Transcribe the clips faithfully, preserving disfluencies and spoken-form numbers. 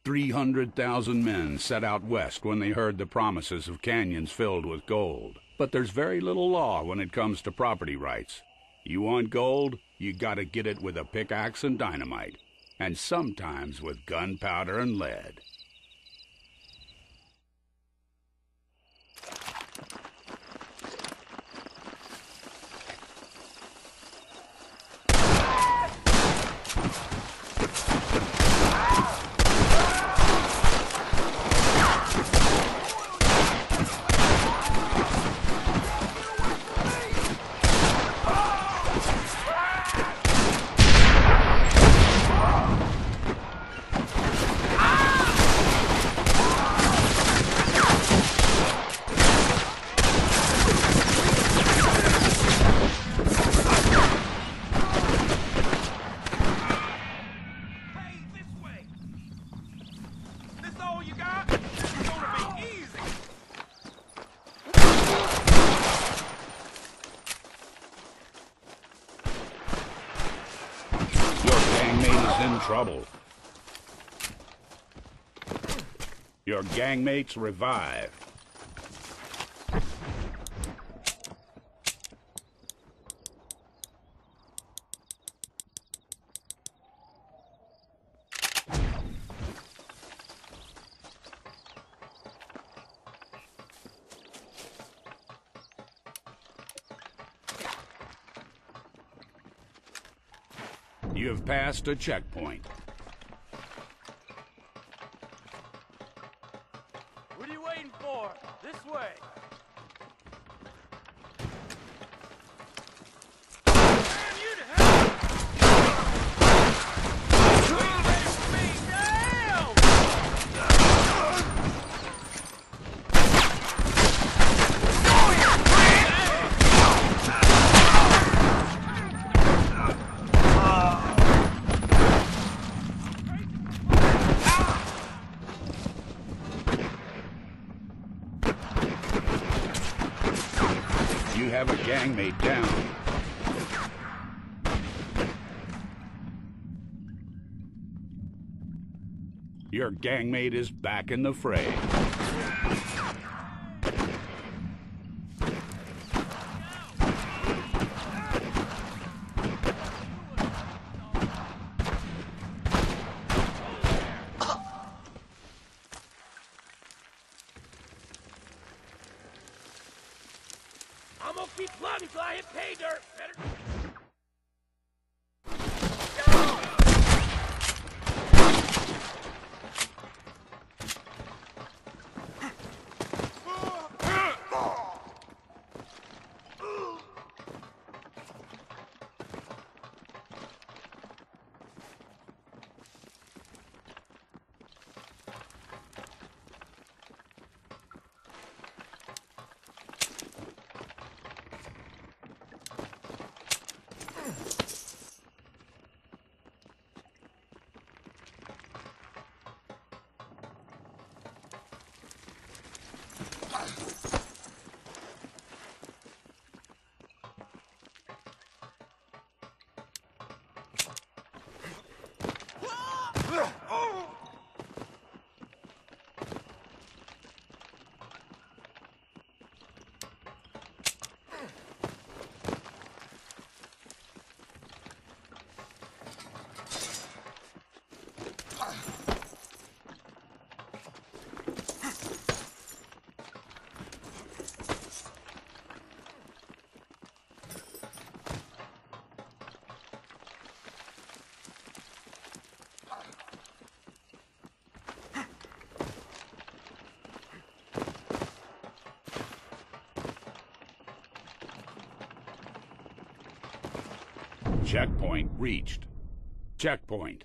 Three hundred thousand men set out west when they heard the promises of canyons filled with gold. But there's very little law when it comes to property rights. You want gold, you gotta get it with a pickaxe and dynamite, and sometimes with gunpowder and lead. Trouble. Your gangmates revive. You have passed a checkpoint. What are you waiting for? This way. Damn you to hell! You ain't ready for me! Damn! You have a gangmate down. Your gangmate is back in the fray. I'm gonna keep plugging till I hit pay dirt. Better. Checkpoint reached. Checkpoint.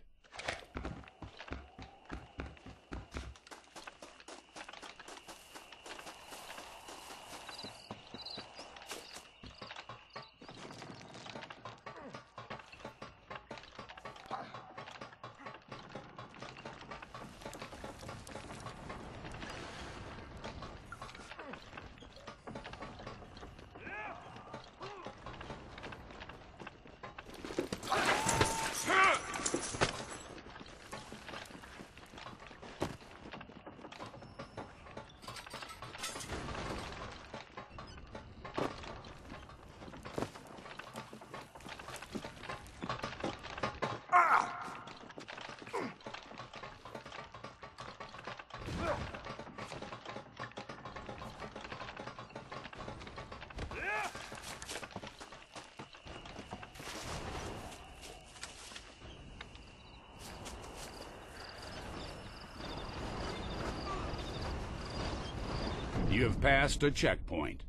You have passed a checkpoint.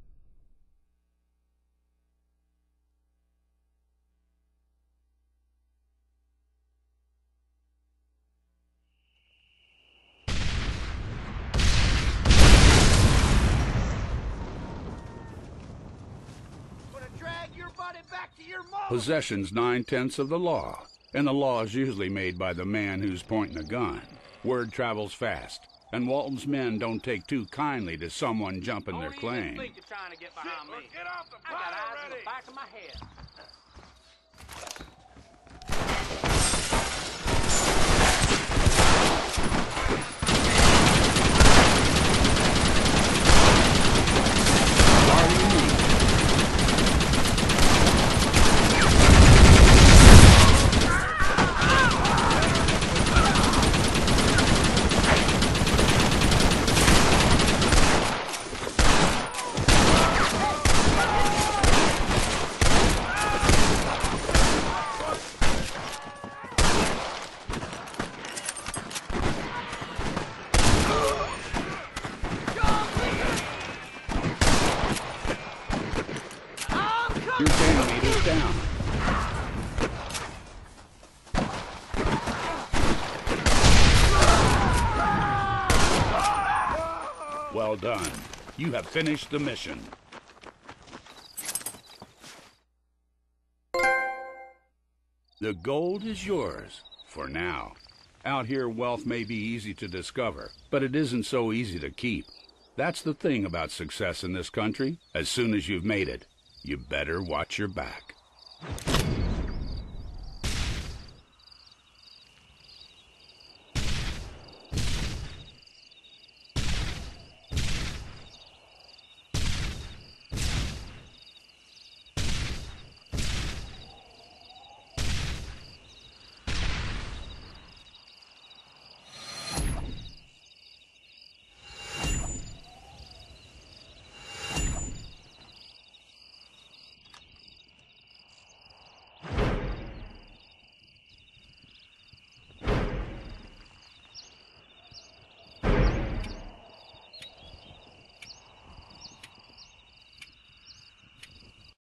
Possession's nine-tenths of the law, and the law is usually made by the man who's pointing a gun. Word travels fast, and Walton's men don't take too kindly to someone jumping their claim. Think you're trying to get behind me. Get off the I got eyes in the back of my head. You're ten meters down. Well done. You have finished the mission. The gold is yours, for now. Out here, wealth may be easy to discover, but it isn't so easy to keep. That's the thing about success in this country. As soon as you've made it, you better watch your back.